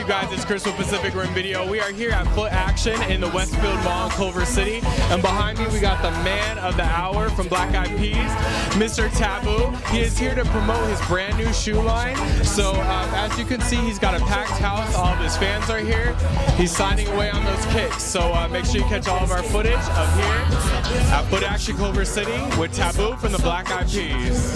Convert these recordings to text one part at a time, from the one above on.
guys? It's Chris with Pacific Rim Video. We are here at Footaction in the Westfield Mall in Culver City. And behind me, we got the man of the hour from Black Eyed Peas, Mr. Taboo. He is here to promote his brand new shoe line. So as you can see, he's got a packed house. All of his fans are here. He's signing away on those kicks. So make sure you catch all of our footage of here at Footaction Culver City with Taboo from the Black Eyed Peas.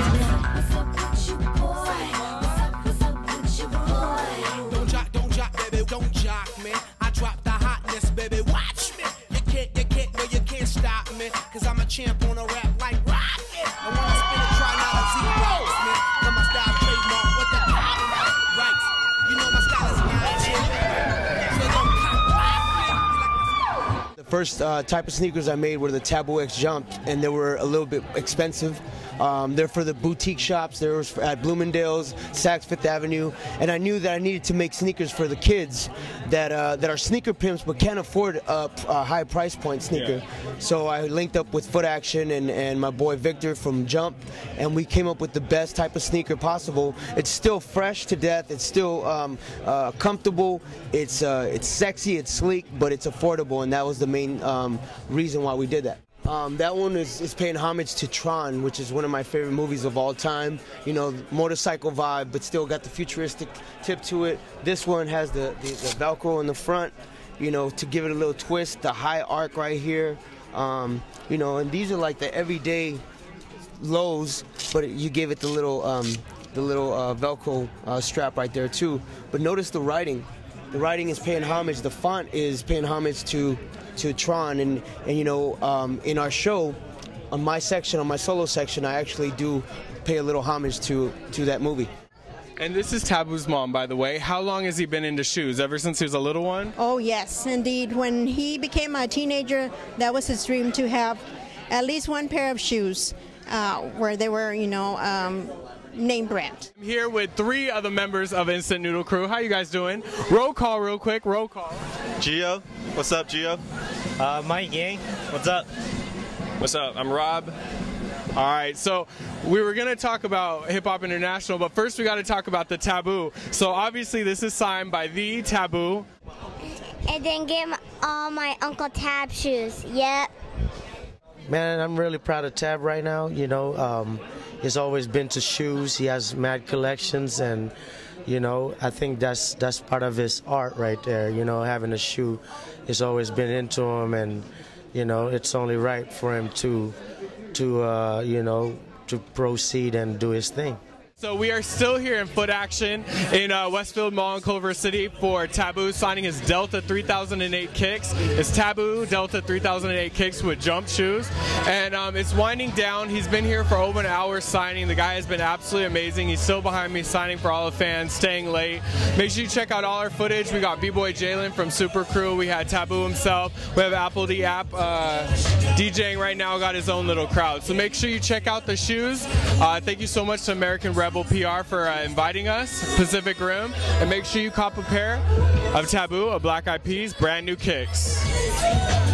Don't jock me. I drop the hotness, baby. Watch me. You can't stop me. Cause I'm a champ on a rap like rocket. And when I spin it, try not to Z-Rocks me. Cause my style trademark with the right. You know my style is 9-10. So don't cop rock me. The first type of sneakers I made were the Taboo X Jump, and they were a little bit expensive. They're for the boutique shops. There was at Bloomingdale's, Saks Fifth Avenue, and I knew that I needed to make sneakers for the kids that are sneaker pimps but can't afford a high price point sneaker. Yeah. So I linked up with Footaction and my boy Victor from Jump, and we came up with the best type of sneaker possible. It's still fresh to death. It's still comfortable. It's sexy. It's sleek, but it's affordable, and that was the main reason why we did that. That one is paying homage to Tron, which is one of my favorite movies of all time. You know, motorcycle vibe, but still got the futuristic tip to it. This one has the Velcro in the front, you know, to give it a little twist. The high arc right here, you know, and these are like the everyday lows, but you give it the little Velcro strap right there too. But notice the writing. The writing is paying homage. The font is paying homage to Tron, and you know, in our show, on my section, on my solo section, I actually do pay a little homage to that movie. And this is Taboo's mom, by the way. How long has he been into shoes? Ever since he was a little one? Oh yes, indeed. When he became a teenager, that was his dream, to have at least one pair of shoes where they were, you know, name brand. I'm here with 3 other members of Instant Noodle Crew. How you guys doing? Roll call real quick, roll call. Gio, what's up, Gio? Mike Yang, what's up? What's up? I'm Rob. All right, so we were going to talk about Hip Hop International, but first we got to talk about the Taboo. So obviously this is signed by the Taboo. And then give all my Uncle Tab shoes. Yep. Man, I'm really proud of Tab right now. You know, he's always been to shoes. He has mad collections, and you know, I think that's part of his art right there. You know, having a shoe, it's always been into him, and you know, it's only right for him to you know, to proceed and do his thing. So we are still here in Footaction in Westfield Mall in Culver City for Taboo signing his Deltah 3008 kicks. It's Taboo Deltah 3008 kicks with Jump shoes. And it's winding down. He's been here for over an hour signing. The guy has been absolutely amazing. He's still behind me signing for all the fans, staying late. Make sure you check out all our footage. We got B-Boy Jalen from Super Crew. We had Taboo himself. We have Apple the App DJing right now, got his own little crowd. So make sure you check out the shoes. Thank you so much to American Rebel PR for inviting us, Pacific Rim, and make sure you cop a pair of Taboo of Black Eyed Peas brand new kicks.